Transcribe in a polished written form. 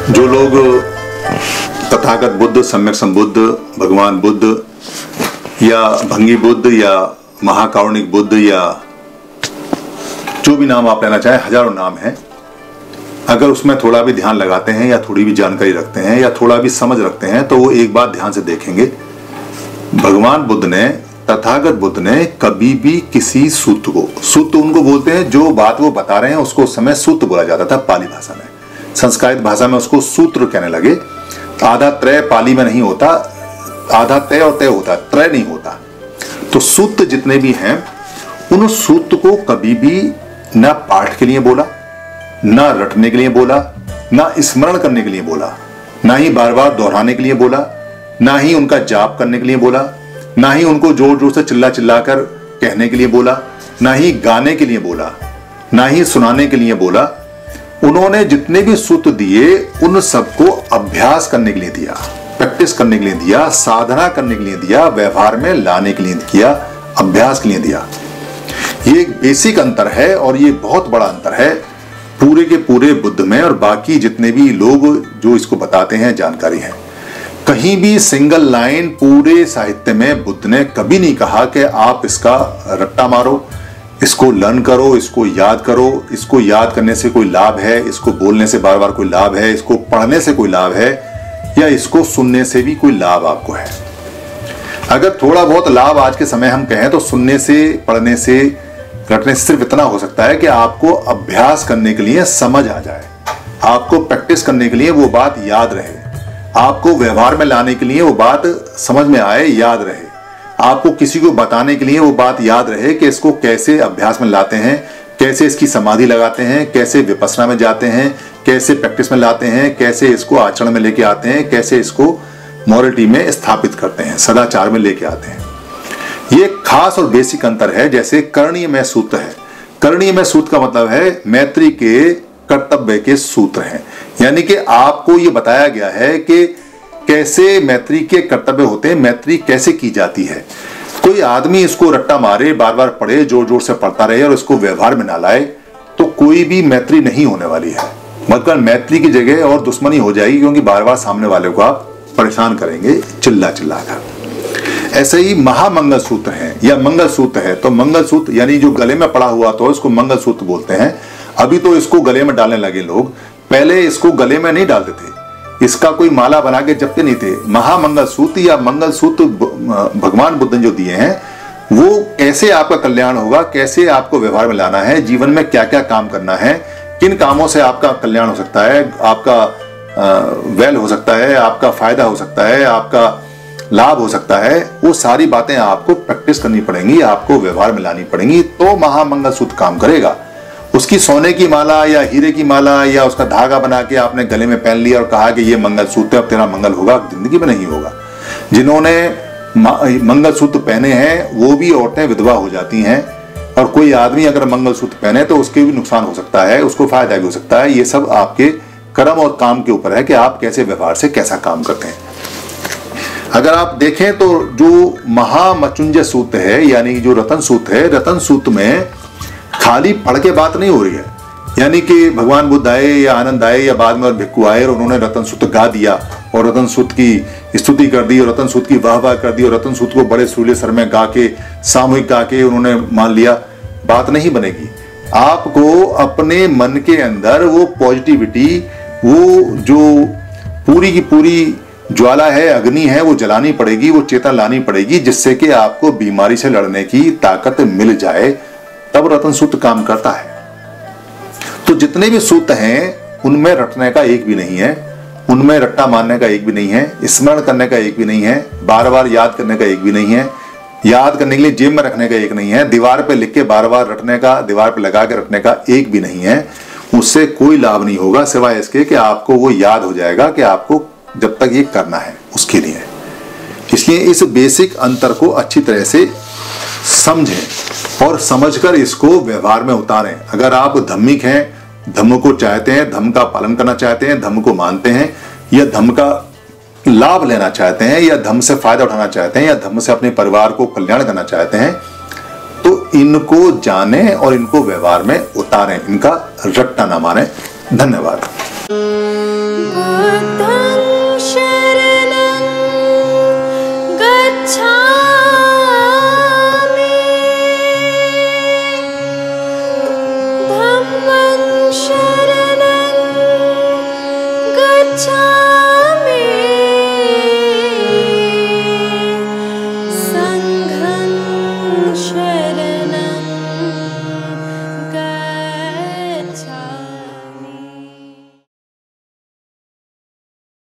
जो लोग तथागत बुद्ध, सम्यक संबुद्ध, भगवान बुद्ध या भंगी बुद्ध या महाकारुणिक बुद्ध या जो भी नाम आप लेना चाहें, हजारों नाम हैं, अगर उसमें थोड़ा भी ध्यान लगाते हैं या थोड़ी भी जानकारी रखते हैं या थोड़ा भी समझ रखते हैं तो वो एक बात ध्यान से देखेंगे, भगवान बुद्ध ने, तथागत बुद्ध ने कभी भी किसी सूत्र को, सूत्र उनको बोलते हैं जो बात वो बता रहे हैं उसको उस समय सूत्र बोला जाता था पाली भाषा में, संस्कृत भाषा में उसको सूत्र कहने लगे। आधा त्रय पाली में नहीं होता, आधा तय और तय होता, त्रय नहीं होता। तो सूत्र जितने भी हैं उन सूत्र को कभी भी ना पाठ के लिए बोला, ना रटने के लिए बोला, ना स्मरण करने के लिए बोला, ना ही बार बार दोहराने के लिए बोला, ना ही उनका जाप करने के लिए बोला, ना ही उनको जोर जोर से चिल्ला चिल्ला कर कहने के लिए बोला, ना ही गाने के लिए बोला, ना ही सुनाने के लिए बोला। उन्होंने जितने भी सूत्र दिए उन सबको अभ्यास करने के लिए दिया, प्रैक्टिस करने के लिए दिया, साधना करने के लिए दिया, व्यवहार में लाने के लिए किया, अभ्यास के लिए दिया। ये एक बेसिक अंतर है और ये बहुत बड़ा अंतर है पूरे के पूरे बुद्ध में और बाकी जितने भी लोग जो इसको बताते हैं जानकारी है। कहीं भी सिंगल लाइन पूरे साहित्य में बुद्ध ने कभी नहीं कहा कि आप इसका रट्टा मारो, इसको लर्न करो, इसको याद करो, इसको याद करने से कोई लाभ है, इसको बोलने से बार बार कोई लाभ है, इसको पढ़ने से कोई लाभ है या इसको सुनने से भी कोई लाभ आपको है। अगर थोड़ा बहुत लाभ आज के समय हम कहें तो सुनने से, पढ़ने से, रटने से सिर्फ इतना हो सकता है कि आपको अभ्यास करने के लिए समझ आ जाए, आपको प्रैक्टिस करने के लिए वो बात याद रहे, आपको व्यवहार में लाने के लिए वो बात समझ में आए, याद रहे, आपको किसी को बताने के लिए वो बात याद रहे कि इसको कैसे अभ्यास में लाते हैं, कैसे इसकी समाधि लगाते हैं, कैसे विपස්සना में जाते हैं, कैसे प्रैक्टिस में लाते हैं, कैसे इसको आचरण में लेके आते हैं, कैसे इसको मॉरलिटी में स्थापित करते हैं, सदाचार में लेके आते हैं। ये खास और बेसिक अंतर है। जैसे करणीयमय सूत्र है, करणीयमय सूत्र का मतलब है मैत्री के कर्तव्य के सूत्र हैं, यानी कि आपको ये बताया गया है कि कैसे मैत्री के कर्तव्य होते हैं, मैत्री कैसे की जाती है। कोई आदमी इसको रट्टा मारे, बार बार पढ़े, जोर जोर से पढ़ता रहे और इसको व्यवहार में ना लाए तो कोई भी मैत्री नहीं होने वाली है। मतलब मैत्री की जगह और दुश्मनी हो जाएगी, क्योंकि बार बार सामने वाले को आप परेशान करेंगे चिल्ला चिल्ला कर। ऐसे ही महामंगल सूत्र है या मंगल सूत्र है, तो मंगल सूत्र यानी जो गले में पड़ा हुआ तो इसको मंगल सूत्र बोलते हैं। अभी तो इसको गले में डालने लगे लोग, पहले इसको गले में नहीं डालते थे, इसका कोई माला बना के जपते नहीं थे। महामंगल सूत्र या मंगल सूत्र भगवान बुद्ध ने जो दिए हैं वो कैसे आपका कल्याण होगा, कैसे आपको व्यवहार में लाना है, जीवन में क्या क्या काम करना है, किन कामों से आपका कल्याण हो सकता है, आपका वेल हो सकता है, आपका फायदा हो सकता है, आपका लाभ हो सकता है, वो सारी बातें आपको प्रैक्टिस करनी पड़ेंगी, आपको व्यवहार में लानी पड़ेंगी, तो महामंगल सूत्र काम करेगा। उसकी सोने की माला या हीरे की माला या उसका धागा बना के आपने गले में पहन लिया और कहा कि ये मंगल सूत्र अब तेरा मंगल होगा, जिंदगी में नहीं होगा। जिन्होंने मंगल सूत्र पहने हैं वो भी औरतें विधवा हो जाती हैं, और कोई आदमी अगर मंगल सूत्र पहने तो उसके भी नुकसान हो सकता है, उसको फायदा भी हो सकता है। ये सब आपके कर्म और काम के ऊपर है कि आप कैसे व्यवहार से कैसा काम करते हैं। अगर आप देखें तो जो महामृत्युंजय सूत्र है यानी जो रतन सूत्र है, रतन सूत्र में खाली पढ़ के बात नहीं हो रही है, यानी कि भगवान बुद्ध आए या आनंद आए या बाद में और भिक्खु आए और उन्होंने रतन सूत्र गा दिया और रतन सूत्र की स्तुति कर दी और रतन सूत्र की वाह कर दी और रतन सूत्र को बड़े सुरीले स्वर में गा के, सामूहिक गा के उन्होंने मान लिया, बात नहीं बनेगी। आपको अपने मन के अंदर वो पॉजिटिविटी, वो जो पूरी की पूरी ज्वाला है, अग्नि है, वो जलानी पड़ेगी, वो चेतना लानी पड़ेगी, जिससे कि आपको बीमारी से लड़ने की ताकत मिल जाए, तब रतन सूत्र काम करता है। तो जितने भी सूत्र हैं उनमें रटने का एक भी नहीं है, उनमें रट्टा मारने का एक भी नहीं है, स्मरण करने का एक भी नहीं है, बार बार याद करने का एक भी नहीं है, याद करने के लिए जेब में रखने का एक नहीं है, दीवार पे लिख के बार बार रटने का, दीवार पे लगा के रटने का एक भी नहीं है। उससे कोई लाभ नहीं होगा सिवाय इसके कि आपको वो याद हो जाएगा कि आपको जब तक ये करना है उसके लिए। इसलिए इस बेसिक अंतर को अच्छी तरह से समझें और समझकर इसको व्यवहार में उतारें। अगर आप धम्मिक हैं, धम्म को चाहते हैं, धम्म का पालन करना चाहते हैं, धम्म को मानते हैं या धम्म का लाभ लेना चाहते हैं या धम्म से फायदा उठाना चाहते हैं या धम्म से अपने परिवार को कल्याण करना चाहते हैं, तो इनको जानें और इनको व्यवहार में उतारें, इनका रट्टा ना मारें। धन्यवाद। बुद्धं शरणं गच्छामि धम्मं शरणं गच्छामि संघं शरणं